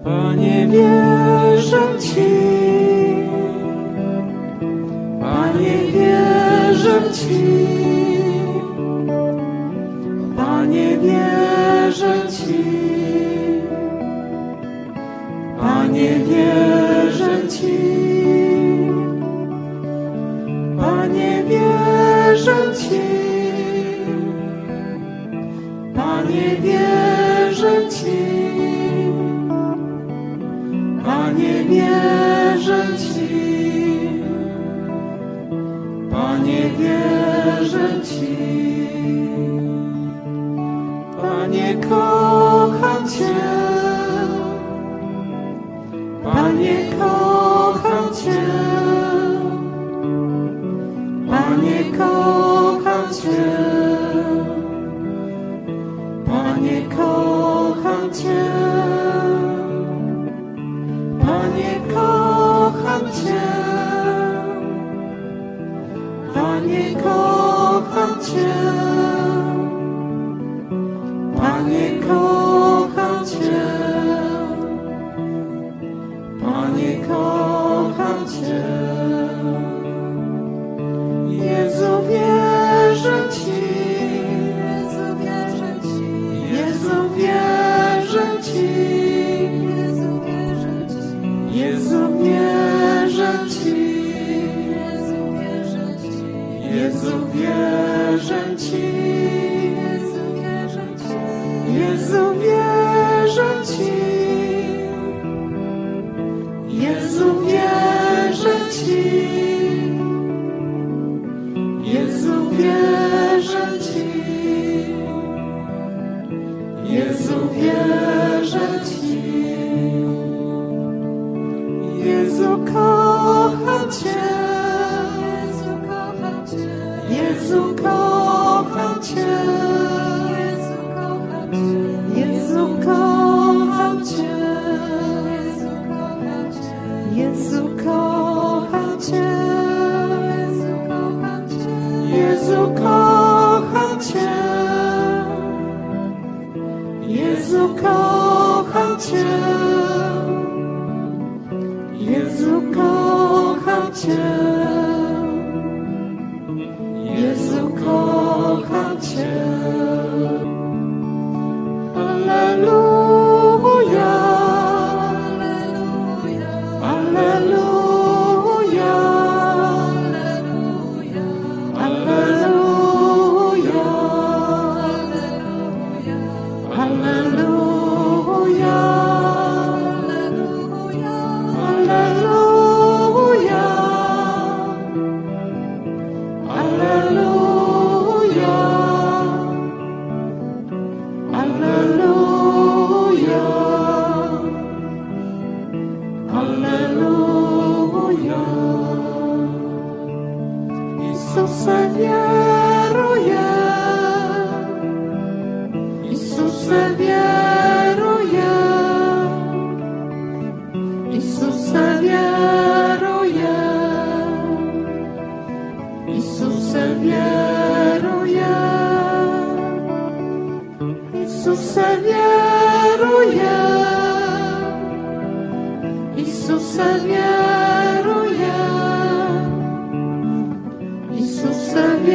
Panie, wierzę Ci. Panie, wierzę Ci. Panie, wierzę Ci. Panie, wierzę Ci. Panie, wierzę Ci. Panie, wierzę Ci. Panie, wierzę Ci. Panie, wierzę Ci. Panie, kocham Cię. Panie, kocham Cię. Panie, kocham Cię. Panie, kocham Cię. Panie, kocham Cię. Panie, kocham Cię. Panie, kocham Cię. Panie, kocham Cię. Jezu, wierzę Ci. Jezu, wierzę Ci. Jezu, wierzę Ci. Jezu, wierzę Ci. Jezu, wierzę Ci. Jezu, wierzę Ci. Jezu, wierzę Ci. Jezu, wierzę Ci. Jezu, wierzę Ci. Jezu, wierzę Ci. Jezu, kocham Cię. Jezu, kocham Cię. Jezu, kocham Cię. Jezu, kocham Cię. Jezu, kocham Cię. Jezu, kocham Cię. Jezu, kocham Cię. Jezu, kocham Cię. Alleluja. Alleluja. Alleluja. Alleluja. Alleluja. Alleluja. Alleluja. Alleluja. Alleluja. Isuse, wieruję. Isuse, wieruję. Isuse, wieruję. Isuse, wieruję. Isuse, wieruję. Isuse, wieruję. Isuse, wieruję.